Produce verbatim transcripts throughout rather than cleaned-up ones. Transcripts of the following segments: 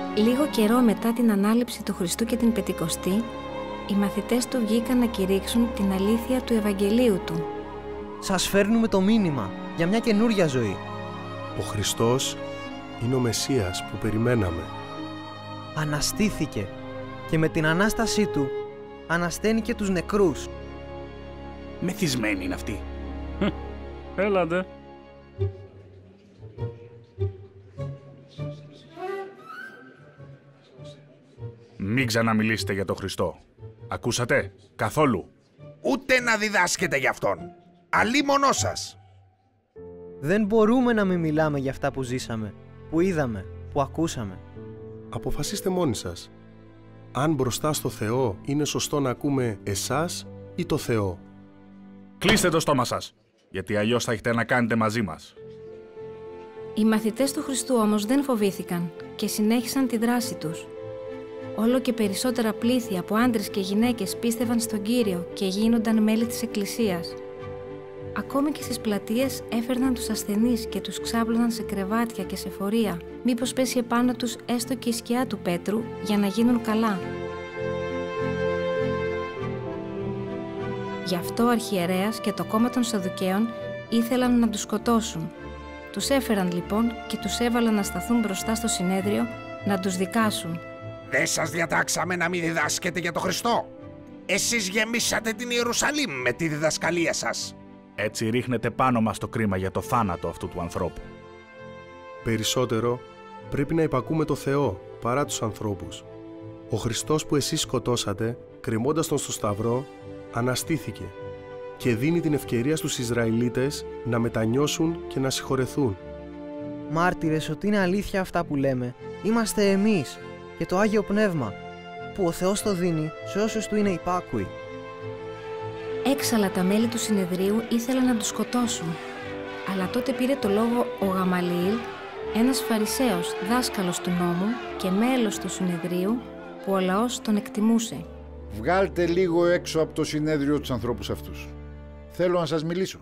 Λίγο καιρό μετά την Ανάληψη του Χριστού και την Πεντηκοστή, οι μαθητές του βγήκαν να κηρύξουν την αλήθεια του Ευαγγελίου του. Σας φέρνουμε το μήνυμα για μια καινούρια ζωή. Ο Χριστός είναι ο Μεσσίας που περιμέναμε. Αναστήθηκε και με την Ανάστασή Του ανασταίνει και τους νεκρούς. Μεθυσμένοι είναι αυτοί. Έλατε. Μην ξαναμιλήσετε για τον Χριστό. Ακούσατε? Καθόλου. Ούτε να διδάσκετε γι' Αυτόν. Αλίμονό σας. Δεν μπορούμε να μην μιλάμε για αυτά που ζήσαμε, που είδαμε, που ακούσαμε. Αποφασίστε μόνοι σας. Αν μπροστά στο Θεό είναι σωστό να ακούμε εσάς ή το Θεό. Κλείστε το στόμα σας, γιατί αλλιώς θα έχετε να κάνετε μαζί μας. Οι μαθητές του Χριστού όμως δεν φοβήθηκαν και συνέχισαν τη δράση τους. Όλο και περισσότερα πλήθη από άντρες και γυναίκες πίστευαν στον Κύριο και γίνονταν μέλη της Εκκλησίας. Ακόμη και στις πλατείες έφερναν τους ασθενείς και τους ξάπλωναν σε κρεβάτια και σε φορεία, μήπως πέσει επάνω τους έστω και η σκιά του Πέτρου για να γίνουν καλά. Γι' αυτό ο αρχιερέας και το κόμμα των Σαδδουκαίων ήθελαν να τους σκοτώσουν. Τους έφεραν λοιπόν και τους έβαλαν να σταθούν μπροστά στο συνέδριο να τους δικάσουν. Δεν σας διατάξαμε να μην διδάσκετε για τον Χριστό. Εσείς γεμίσατε την Ιερουσαλήμ με τη διδασκαλία σας. Έτσι ρίχνετε πάνω μας το κρίμα για το θάνατο αυτού του ανθρώπου. Περισσότερο πρέπει να υπακούμε το Θεό παρά τους ανθρώπους. Ο Χριστός που εσείς σκοτώσατε, κρεμώντας τον στο Σταυρό, αναστήθηκε και δίνει την ευκαιρία στους Ισραηλίτες να μετανιώσουν και να συγχωρεθούν. Μάρτυρες ότι είναι αλήθεια αυτά που λέμε, είμαστε εμείς και το Άγιο Πνεύμα, που ο Θεός το δίνει σε όσους Του είναι υπάκουοι. Έξαλα τα μέλη του συνεδρίου ήθελαν να τους σκοτώσουν, αλλά τότε πήρε το λόγο ο Γαμαλιήλ, ένας Φαρισαίος δάσκαλος του νόμου και μέλος του συνεδρίου που ο λαός τον εκτιμούσε. Βγάλτε λίγο έξω από το συνέδριο τους ανθρώπους αυτούς. Θέλω να σας μιλήσω.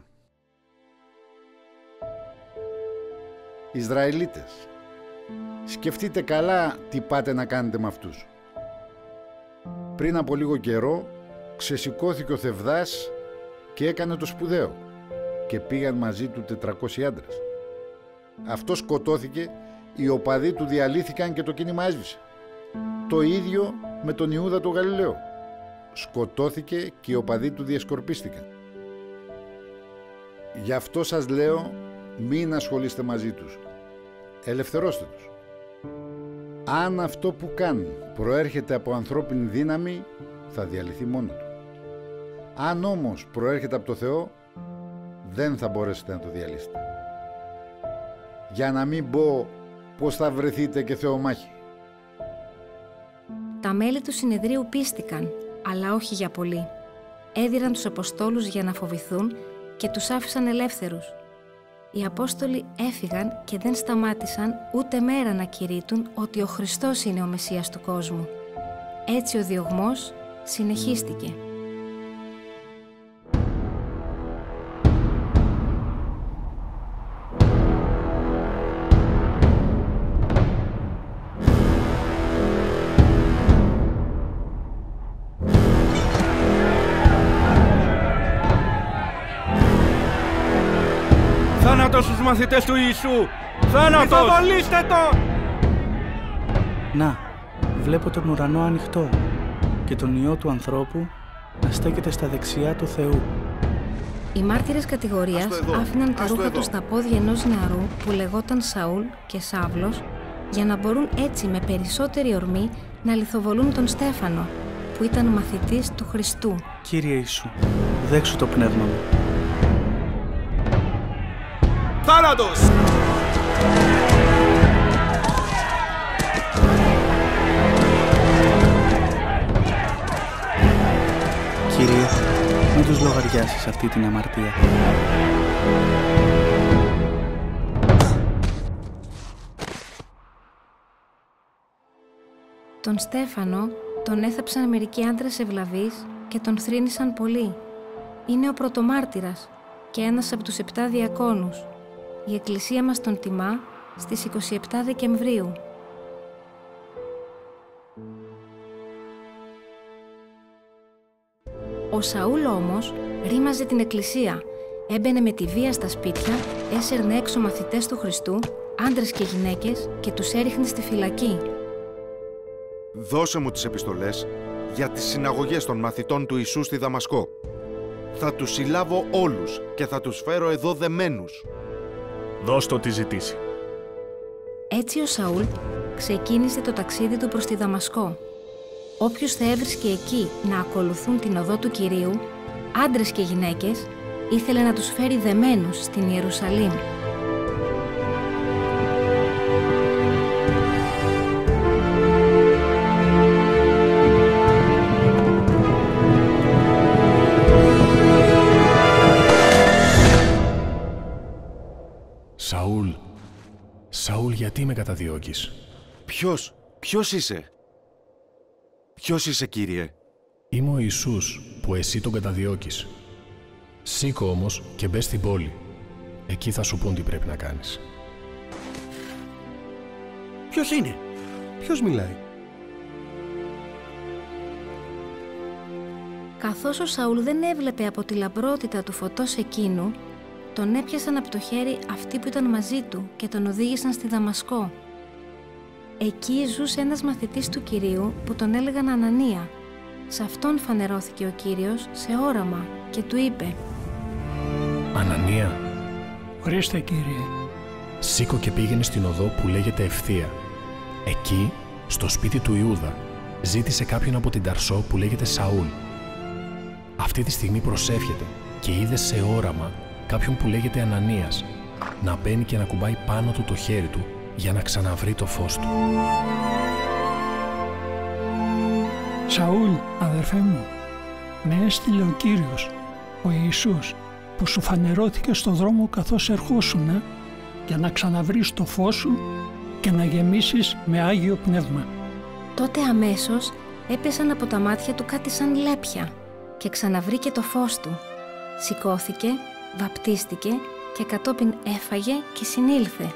Ισραηλίτες, σκεφτείτε καλά τι πάτε να κάνετε με αυτούς. Πριν από λίγο καιρό ξεσηκώθηκε ο Θεβδάς και έκανε το σπουδαίο και πήγαν μαζί του τετρακόσιοι άντρες. Αυτός σκοτώθηκε, οι οπαδοί του διαλύθηκαν και το κίνημα έσβησε. Το ίδιο με τον Ιούδα τον Γαλιλαίο. Σκοτώθηκε και οι οπαδοί του διασκορπίστηκαν. Γι' αυτό σας λέω, μην ασχολείστε μαζί τους. Ελευθερώστε τους. Αν αυτό που κάνουν προέρχεται από ανθρώπινη δύναμη, θα διαλυθεί μόνο του. Αν όμως προέρχεται από το Θεό, δεν θα μπορέσετε να το διαλύσετε. Για να μην πω πως θα βρεθείτε και θεομάχοι. Τα μέλη του συνεδρίου πίστηκαν, αλλά όχι για πολύ. Έδιραν τους Αποστόλους για να φοβηθούν και τους άφησαν ελεύθερους. Οι Απόστολοι έφυγαν και δεν σταμάτησαν ούτε μέρα να κηρύττουν ότι ο Χριστός είναι ο Μεσσίας του κόσμου. Έτσι ο διωγμός συνεχίστηκε. Θάνατος στους μαθητές του Ιησού! Θάνατος! Μυθοβολήστε τον! Να, βλέπω τον ουρανό ανοιχτό και τον Υιό του ανθρώπου να στέκεται στα δεξιά του Θεού. Οι μάρτυρες κατηγορίας άφηναν τα ρούχα τους στα πόδια ενός νεαρού που λεγόταν Σαούλ και Σάβλος για να μπορούν έτσι με περισσότερη ορμή να λιθοβολούν τον Στέφανο που ήταν μαθητής του Χριστού. Κύριε Ιησού, δέξου το πνεύμα μου. Θάνατος! Κύριε, μην τους λογαριάσεις αυτή την αμαρτία. Τον Στέφανο τον έθαψαν μερικοί άντρες ευλαβείς και τον θρήνησαν πολύ. Είναι ο πρωτομάρτυρας και ένας από τους επτά διακόνους. Η Εκκλησία μας τον τιμά στις είκοσι επτά Δεκεμβρίου. Ο Σαούλ όμως ρήμαζε την εκκλησία, έμπαινε με τη βία στα σπίτια, έσερνε έξω μαθητές του Χριστού, άντρες και γυναίκες, και τους έριχνε στη φυλακή. Δώσε μου τις επιστολές για τις συναγωγές των μαθητών του Ιησού στη Δαμασκό. Θα τους συλλάβω όλους και θα τους φέρω εδώ δεμένους. Δώσ' το τι ζητήσει. Έτσι ο Σαούλ ξεκίνησε το ταξίδι του προς τη Δαμασκό. Όποιος θα έβρισκε εκεί να ακολουθούν την οδό του Κυρίου, άντρες και γυναίκες, ήθελε να τους φέρει δεμένους στην Ιερουσαλήμ. Σαούλ, Σαούλ, γιατί με καταδιώκεις? Ποιος, ποιος είσαι? Ποιος είσαι, Κύριε? Είμαι ο Ιησούς που εσύ τον καταδιώκεις. Σήκω όμως και μπες στην πόλη. Εκεί θα σου πούν τι πρέπει να κάνεις. Ποιος είναι? Ποιος μιλάει? Καθώς ο Σαούλ δεν έβλεπε από τη λαμπρότητα του φωτός εκείνου, τον έπιασαν από το χέρι αυτοί που ήταν μαζί του και τον οδήγησαν στη Δαμασκό. Εκεί ζούσε ένας μαθητής του Κυρίου που τον έλεγαν Ανανία. Σε αυτόν φανερώθηκε ο Κύριος σε όραμα και του είπε: Ανανία. Ορίστε, Κύριε. Σήκω και πήγαινε στην οδό που λέγεται Ευθεία. Εκεί, στο σπίτι του Ιούδα, ζήτησε κάποιον από την Ταρσό που λέγεται Σαούλ. Αυτή τη στιγμή προσεύχεται και είδε σε όραμα κάποιον που λέγεται Ανανίας να μπαίνει και να κουμπάει πάνω του το χέρι του για να ξαναβρει το φως του. Σαούλ, αδερφέ μου, με έστειλε ο Κύριος, ο Ιησούς, που σου φανερώθηκε στο δρόμο καθώς ερχόσουνα, για να ξαναβρεις το φως σου και να γεμίσεις με Άγιο Πνεύμα. Τότε αμέσως έπεσαν από τα μάτια του κάτι σαν λέπια και ξαναβρήκε το φως του. Σηκώθηκε, βαπτίστηκε και κατόπιν έφαγε και συνήλθε.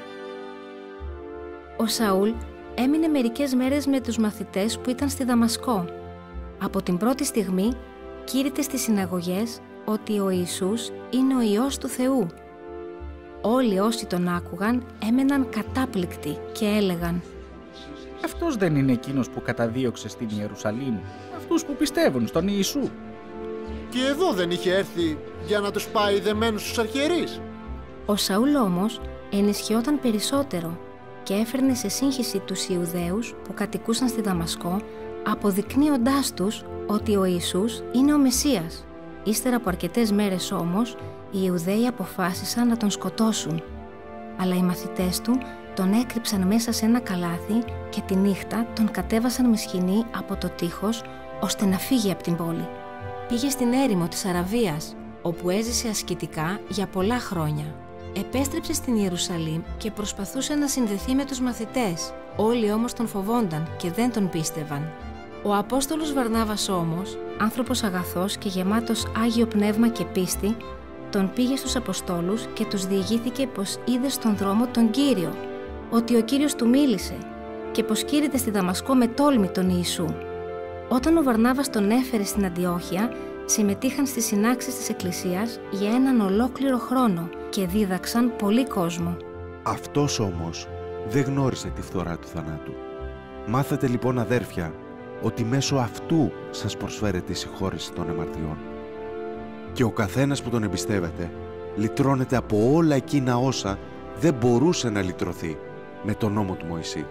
Ο Σαούλ έμεινε μερικές μέρες με τους μαθητές που ήταν στη Δαμασκό. Από την πρώτη στιγμή κήρυτε στις συναγωγές ότι ο Ιησούς είναι ο Υιός του Θεού. Όλοι όσοι τον άκουγαν έμεναν κατάπληκτοι και έλεγαν: Αυτός δεν είναι εκείνος που καταδίωξε στην Ιερουσαλήμ αυτούς που πιστεύουν στον Ιησού? Και εδώ δεν είχε έρθει για να τους πάει δεμένους στους αρχιερείς? Ο Σαούλ όμως ενισχυόταν περισσότερο και έφερνε σε σύγχυση τους Ιουδαίους που κατοικούσαν στη Δαμασκό, αποδεικνύοντάς τους ότι ο Ιησούς είναι ο Μεσσίας. Ύστερα από αρκετές μέρες όμως, οι Ιουδαίοι αποφάσισαν να τον σκοτώσουν. Αλλά οι μαθητές του τον έκρυψαν μέσα σε ένα καλάθι και τη νύχτα τον κατέβασαν με σκηνή από το τείχος ώστε να φύγει από την πόλη. Πήγε στην έρημο της Αραβίας, όπου έζησε ασκητικά για πολλά χρόνια. Επέστρεψε στην Ιερουσαλήμ και προσπαθούσε να συνδεθεί με τους μαθητές. Όλοι όμως τον φοβόνταν και δεν τον πίστευαν. Ο Απόστολος Βαρνάβας όμως, άνθρωπος αγαθός και γεμάτος Άγιο Πνεύμα και πίστη, τον πήγε στους Αποστόλους και τους διηγήθηκε πως είδε στον δρόμο τον Κύριο, ότι ο Κύριος του μίλησε και πως κήρυτε στη Δαμασκό με τόλμη τον Ιησού. Όταν ο Βαρνάβας τον έφερε στην Αντιόχεια, συμμετείχαν στις συνάξεις της Εκκλησίας για έναν ολόκληρο χρόνο και δίδαξαν πολύ κόσμο. Αυτός όμως δεν γνώρισε τη φθορά του θανάτου. Μάθετε λοιπόν, αδέρφια, ότι μέσω αυτού σας προσφέρεται η συγχώρεση των αμαρτιών. Και ο καθένας που τον εμπιστεύεται λυτρώνεται από όλα εκείνα όσα δεν μπορούσε να λυτρωθεί με τον νόμο του Μωυσή.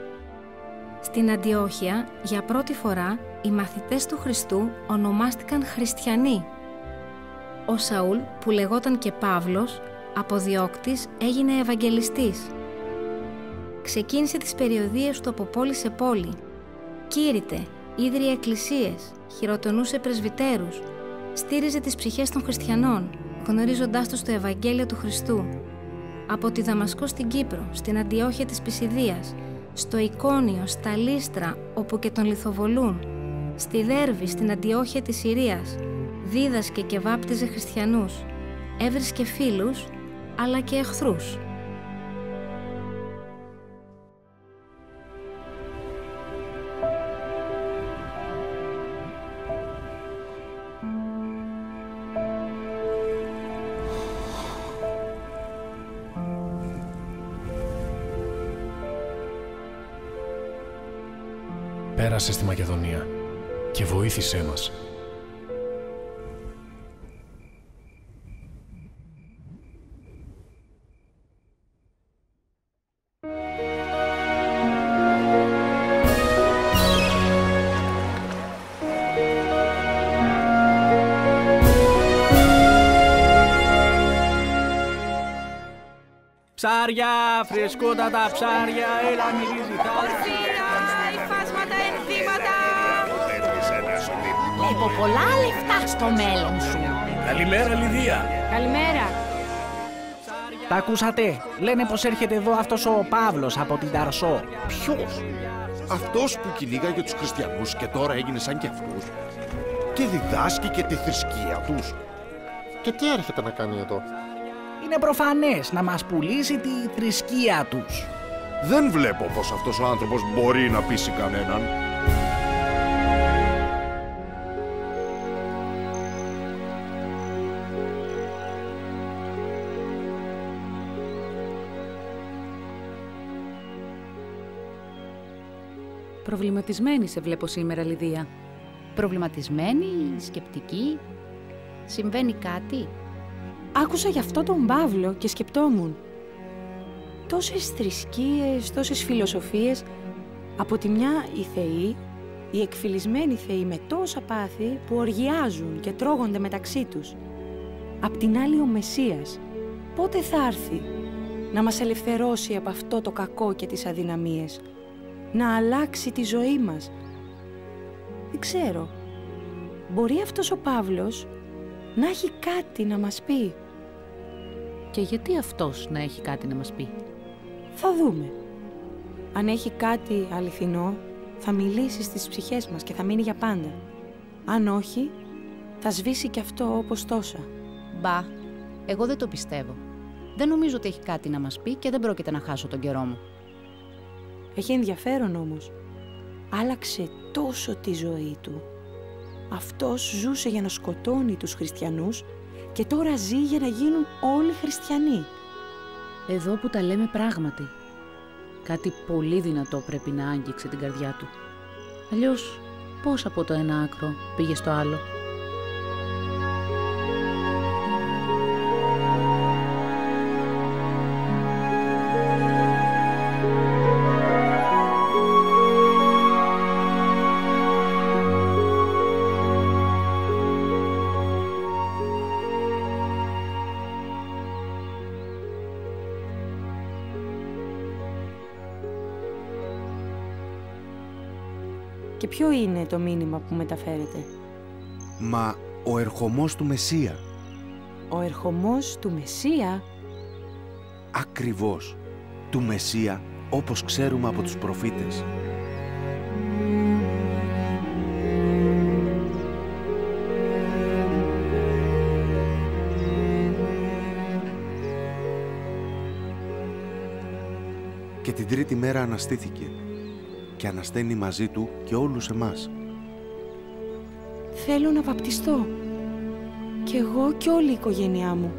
Στην Αντιόχεια, για πρώτη φορά, οι μαθητές του Χριστού ονομάστηκαν χριστιανοί. Ο Σαούλ, που λεγόταν και Παύλος, από διώκτης έγινε Ευαγγελιστής. Ξεκίνησε τις περιοδίες του από πόλη σε πόλη. Κήρυτε, ίδρυε εκκλησίες, χειροτονούσε πρεσβυτέρους, στήριζε τις ψυχές των χριστιανών, γνωρίζοντάς τους το Ευαγγέλιο του Χριστού. Από τη Δαμασκό στην Κύπρο, στην Αντιόχεια της Πισιδίας, στο Εικόνιο, στα Λύστρα, όπου και τον λιθοβολούν, στη Δέρβη, στην Αντιόχεια της Συρίας, δίδασκε και βάπτιζε χριστιανούς, έβρισκε φίλους, αλλά και εχθρούς. πέρασε στη Μακεδονία και βοήθησέ μας. Ψάρια, φρεσκότατα ψάρια, έλα μυρίζει Πορφύρα, υφάσματα, ενδύματα. Βλέπω πολλά λεφτά στο μέλλον σου. Καλημέρα, Λιδία. Καλημέρα. Τα ακούσατε? Λένε πως έρχεται εδώ αυτός ο Παύλος από την Ταρσό. Ποιος? Αυτός που κυνήγαγε τους χριστιανούς και τώρα έγινε σαν κι αυτούς. Και διδάσκει και τη θρησκεία τους. Και τι έρχεται να κάνει εδώ? Είναι προφανές να μας πουλήσει τη θρησκεία τους. Δεν βλέπω πως αυτός ο άνθρωπος μπορεί να πείσει κανέναν. Προβληματισμένη σε βλέπω σήμερα, Λιδία. Προβληματισμένη, σκεπτική. Συμβαίνει κάτι? Άκουσα γι' αυτό τον Παύλο και σκεπτόμουν. Τόσες θρησκείες, τόσες φιλοσοφίες. Από τη μια οι θεοί, οι εκφυλισμένοι θεοί με τόσα πάθη που οργιάζουν και τρώγονται μεταξύ τους. Απ' την άλλη ο Μεσσίας. Πότε θα έρθει να μας ελευθερώσει από αυτό το κακό και τις αδυναμίες, να αλλάξει τη ζωή μας? Δεν ξέρω. Μπορεί αυτός ο Παύλος να έχει κάτι να μας πει. Και γιατί αυτός να έχει κάτι να μας πει? Θα δούμε. Αν έχει κάτι αληθινό, θα μιλήσει στις ψυχές μας και θα μείνει για πάντα. Αν όχι, θα σβήσει κι αυτό όπως τόσα. Μπα, εγώ δεν το πιστεύω. Δεν νομίζω ότι έχει κάτι να μας πει και δεν πρόκειται να χάσω τον καιρό μου. Έχει ενδιαφέρον όμως. Άλλαξε τόσο τη ζωή του. Αυτός ζούσε για να σκοτώνει τους χριστιανούς και τώρα ζει για να γίνουν όλοι χριστιανοί. Εδώ που τα λέμε πράγματι. Κάτι πολύ δυνατό πρέπει να άγγιξε την καρδιά του. Αλλιώς πώς από το ένα άκρο πήγε στο άλλο? Και ποιο είναι το μήνυμα που μεταφέρεται? Μα ο ερχομός του Μεσσία. Ο ερχομός του Μεσσία? Ακριβώς. Του Μεσσία, όπως ξέρουμε από τους προφήτες. Και την τρίτη μέρα αναστήθηκε και ανασταίνει μαζί του και όλους εμάς. Θέλω να βαπτιστώ. Κι εγώ κι όλη η οικογένειά μου.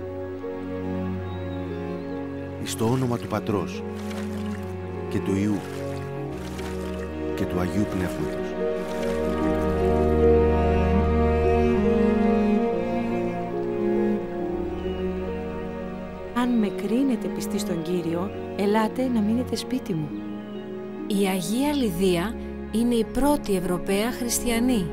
Εις το όνομα του Πατρός και του Υιού και του Αγίου Πνεύματος. Αν με κρίνετε πιστοί στον Κύριο, ελάτε να μείνετε σπίτι μου. Η Αγία Λιδία είναι η πρώτη Ευρωπαία χριστιανή.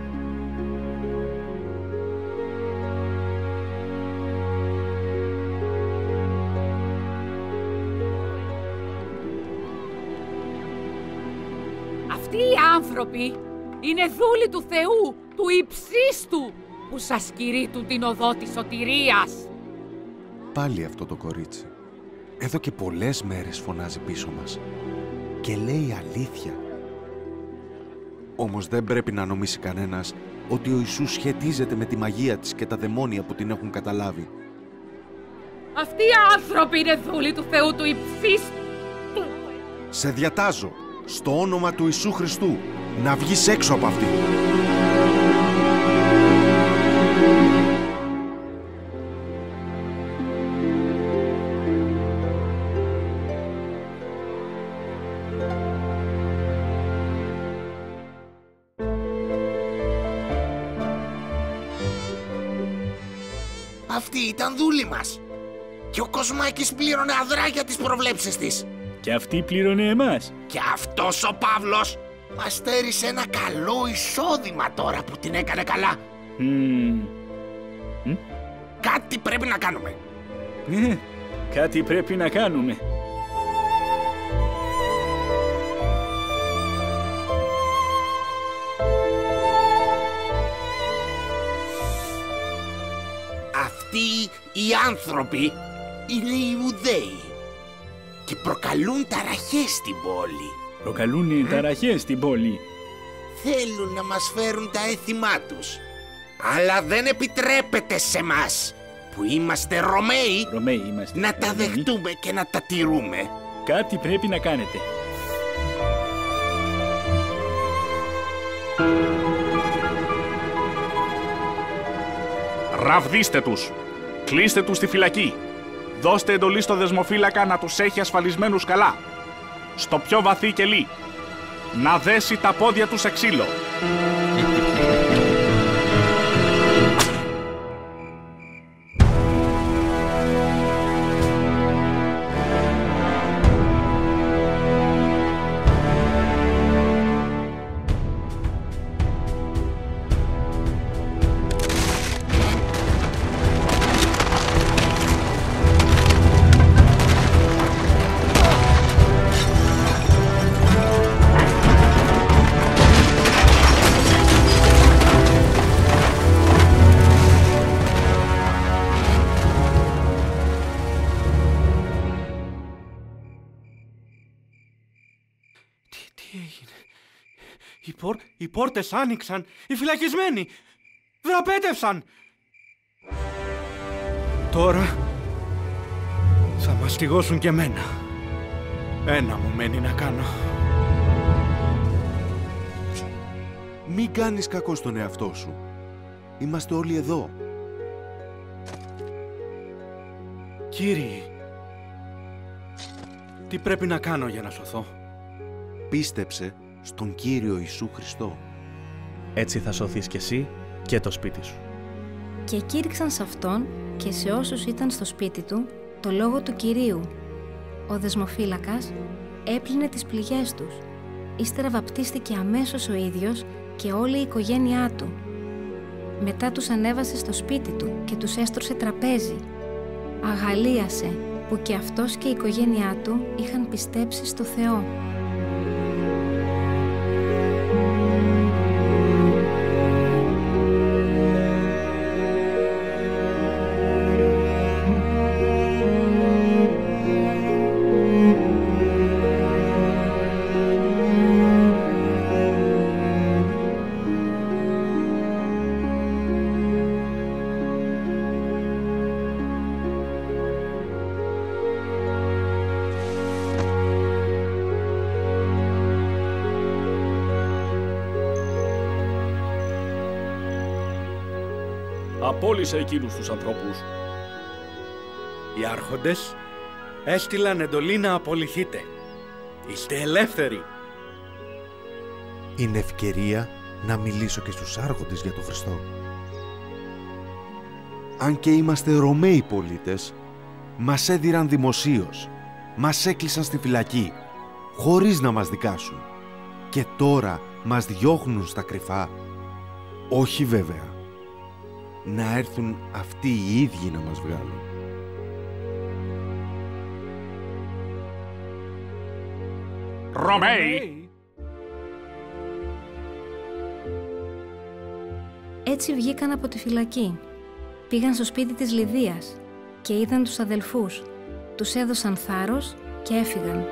Αυτοί οι άνθρωποι είναι δούλοι του Θεού, του υψίστου, που σας κηρύττουν την οδό της σωτηρίας. Πάλι αυτό το κορίτσι. Εδώ και πολλές μέρες φωνάζει πίσω μας και λέει αλήθεια. Όμως δεν πρέπει να νομίσει κανένας ότι ο Ιησούς σχετίζεται με τη μαγεία της και τα δαιμόνια που την έχουν καταλάβει. Αυτοί οι άνθρωποι είναι δούλοι του Θεού, του υψίστου. Σε διατάζω, στο όνομα του Ιησού Χριστού, να βγεις έξω από αυτή. Αυτή ήταν δούλη μας. Και ο Κοσμάκης πλήρωνε αδρά για τις προβλέψεις της. Και αυτή πλήρωνε εμάς. Και αυτός ο Παύλος μας στέρισε ένα καλό εισόδημα τώρα που την έκανε καλά. Mm. Mm? Κάτι πρέπει να κάνουμε. Κάτι πρέπει να κάνουμε. Αυτοί οι άνθρωποι είναι οι Ιουδαίοι και προκαλούν ταραχές στην πόλη. Προκαλούν ταραχές στην πόλη. Θέλουν να μας φέρουν τα έθιμά τους. Αλλά δεν επιτρέπεται σε μας, που είμαστε Ρωμαίοι, Ρωμαίοι είμαστε. να τα δεχτούμε και να τα τηρούμε. Κάτι πρέπει να κάνετε. Ραβδίστε τους. Κλείστε τους στη φυλακή. Δώστε εντολή στο δεσμοφύλακα να τους έχει ασφαλισμένους καλά. Στο πιο βαθύ κελί. Να δέσει τα πόδια τους σε ξύλο. Οι, πόρ... οι πόρτες άνοιξαν, οι φυλακισμένοι δραπέτευσαν. Τώρα θα μαστιγώσουν και μένα. Ένα μου μένει να κάνω. Μην κάνεις κακό στον εαυτό σου. Είμαστε όλοι εδώ. Κύριοι, τι πρέπει να κάνω για να σωθώ? Πίστεψε στον Κύριο Ιησού Χριστό. Έτσι θα σωθείς κι εσύ και το σπίτι σου. Και κήρυξαν σε αυτόν και σε όσους ήταν στο σπίτι του το λόγο του Κυρίου. Ο δεσμοφύλακας έπλυνε τις πληγές τους. Ύστερα βαπτίστηκε αμέσως ο ίδιος και όλη η οικογένειά του. Μετά τους ανέβασε στο σπίτι του και τους έστρωσε τραπέζι. Αγαλίασε που και αυτός και η οικογένειά του είχαν πιστέψει στο Θεό. Απόλυσε εκείνους τους ανθρώπους. Οι άρχοντες έστειλαν εντολή να απολυθείτε. Είστε ελεύθεροι. Είναι ευκαιρία να μιλήσω και στους άρχοντες για τον Χριστό. Αν και είμαστε Ρωμαίοι πολίτες, μας έδιραν δημοσίως, μας έκλεισαν στη φυλακή, χωρίς να μας δικάσουν. Και τώρα μας διώχνουν στα κρυφά. Όχι βέβαια. Να έρθουν αυτοί οι ίδιοι να μας βγάλουν. Ρωμαίοι! Έτσι βγήκαν από τη φυλακή. Πήγαν στο σπίτι της Λιδίας και είδαν τους αδελφούς. Τους έδωσαν θάρρος και έφυγαν.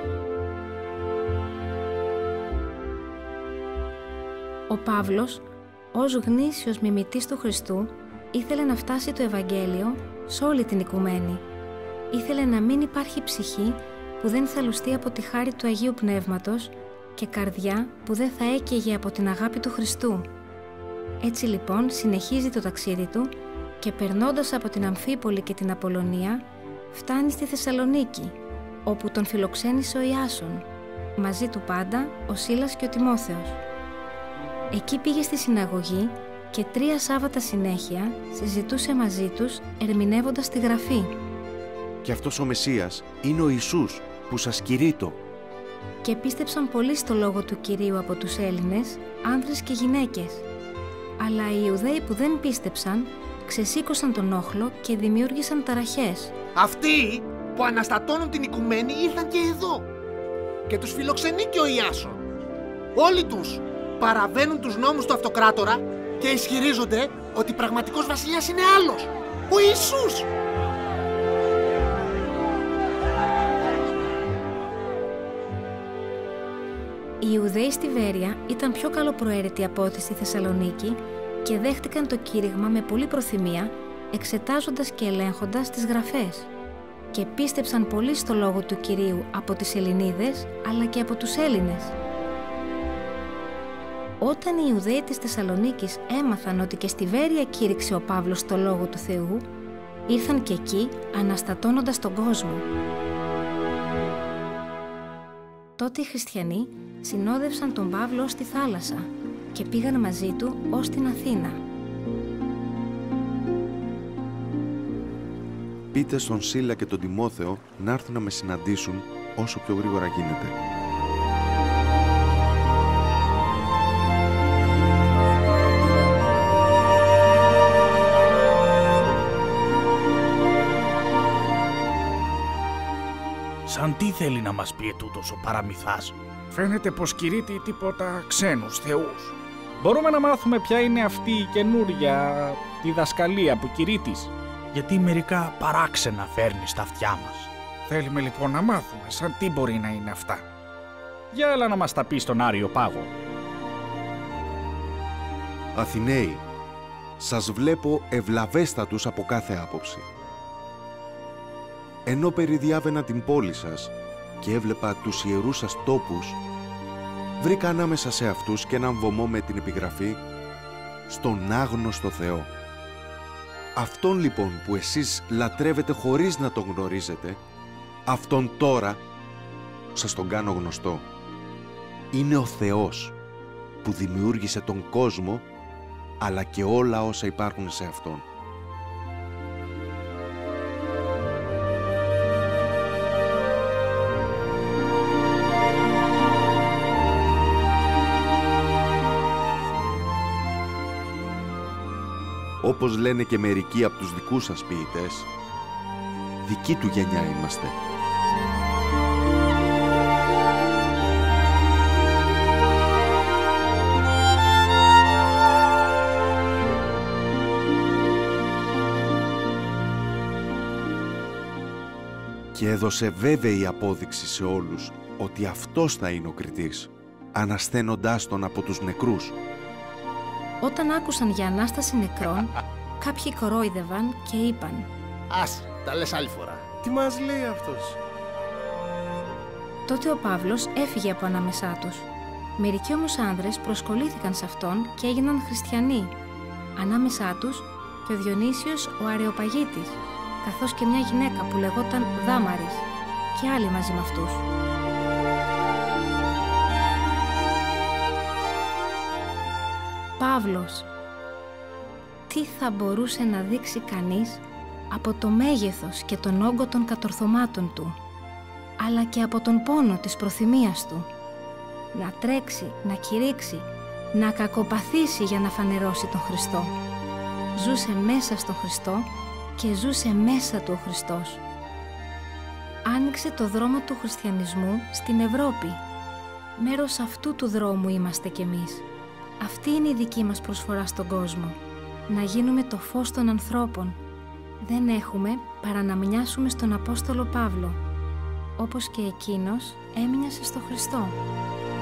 Ο Παύλος, ως γνήσιος μιμητής του Χριστού, ήθελε να φτάσει το Ευαγγέλιο σε όλη την οικουμένη. Ήθελε να μην υπάρχει ψυχή που δεν θα λουστεί από τη χάρη του Αγίου Πνεύματος και καρδιά που δεν θα έκαιγε από την αγάπη του Χριστού. Έτσι λοιπόν συνεχίζει το ταξίδι του και περνώντας από την Αμφίπολη και την Απολωνία φτάνει στη Θεσσαλονίκη, όπου τον φιλοξένησε ο Ιάσον, μαζί του πάντα ο Σίλας και ο Τιμόθεος. Εκεί πήγε στη συναγωγή και τρία Σάββατα συνέχεια συζητούσε μαζί τους ερμηνεύοντας τη Γραφή. Και αυτός ο Μεσσίας είναι ο Ιησούς που σας κηρύττω. Και πίστεψαν πολύ στο λόγο του Κυρίου από τους Έλληνες, άνδρες και γυναίκες. Αλλά οι Ιουδαίοι που δεν πίστεψαν ξεσήκωσαν τον όχλο και δημιούργησαν ταραχές. Αυτοί που αναστατώνουν την οικουμένη ήρθαν και εδώ και τους φιλοξενεί και ο Ιάσον. Όλοι τους παραβαίνουν τους νόμους του αυτοκράτορα και ισχυρίζονται ότι πραγματικός βασιλιάς είναι άλλος, ο Ιησούς. Οι Ιουδαίοι στη Βέρεια ήταν πιο καλοπροαίρετοι από ό,τι στη Θεσσαλονίκη και δέχτηκαν το κήρυγμα με πολλή προθυμία, εξετάζοντας και ελέγχοντας τις Γραφές. Και πίστεψαν πολύ στο λόγο του Κυρίου από τις Ελληνίδες, αλλά και από τους Έλληνες. Όταν οι Ιουδαίοι της Θεσσαλονίκης έμαθαν ότι και στη Βέρεια κήρυξε ο Παύλος το λόγο του Θεού, ήρθαν και εκεί αναστατώνοντας τον κόσμο. Τότε οι χριστιανοί συνόδευσαν τον Παύλο ως τη θάλασσα και πήγαν μαζί του ως την Αθήνα. Πείτε στον Σίλα και τον Τιμόθεο να έρθουν να με συναντήσουν όσο πιο γρήγορα γίνεται. Σαν τι θέλει να μας πει ετούτος ο παραμυθάς? Φαίνεται πως κηρύττει τίποτα ξένους θεούς. Μπορούμε να μάθουμε ποια είναι αυτή η καινούρια διδασκαλία που κηρύττεις? Γιατί μερικά παράξενα φέρνει στα αυτιά μας. Θέλουμε λοιπόν να μάθουμε σαν τι μπορεί να είναι αυτά. Για έλα να μας τα πει στον Άριο Πάγο. Αθηναίοι, σας βλέπω ευλαβέστατους από κάθε άποψη. Ενώ περιδιάβαινα την πόλη σας και έβλεπα τους ιερούς σας τόπους, βρήκα ανάμεσα σε αυτούς και έναν βωμό με την επιγραφή «Στον άγνωστο Θεό». Αυτόν λοιπόν που εσείς λατρεύετε χωρίς να τον γνωρίζετε, αυτόν τώρα σας τον κάνω γνωστό. Είναι ο Θεός που δημιούργησε τον κόσμο, αλλά και όλα όσα υπάρχουν σε αυτόν. Όπως λένε και μερικοί από τους δικούς σας ποιητές, δική του γενιά είμαστε. Και έδωσε βέβαιη απόδειξη σε όλους ότι αυτός θα είναι ο κριτής, ανασθένοντάς τον από τους νεκρούς. Όταν άκουσαν για Ανάσταση νεκρών, κάποιοι κορόιδευαν και είπαν «Ας, τα λες άλλη φορά». Τι μας λέει αυτός? Τότε ο Παύλος έφυγε από ανάμεσά τους. Μερικοί όμως άνδρες προσκολήθηκαν σε αυτόν και έγιναν χριστιανοί. Ανάμεσά τους και ο Διονύσιος ο Αρεοπαγίτης, καθώς και μια γυναίκα που λεγόταν Δάμαρης και άλλοι μαζί με αυτούς. Παύλος. Τι θα μπορούσε να δείξει κανείς από το μέγεθος και τον όγκο των κατορθωμάτων του, αλλά και από τον πόνο της προθυμίας του. Να τρέξει, να κηρύξει, να κακοπαθήσει για να φανερώσει τον Χριστό. Ζούσε μέσα στον Χριστό και ζούσε μέσα του ο Χριστός. Άνοιξε το δρόμο του χριστιανισμού στην Ευρώπη. Μέρος αυτού του δρόμου είμαστε κι εμείς. Αυτή είναι η δική μας προσφορά στον κόσμο. Να γίνουμε το φως των ανθρώπων. Δεν έχουμε παρά να μοιάσουμε στον Απόστολο Παύλο, όπως και εκείνος έμοιασε στο Χριστό.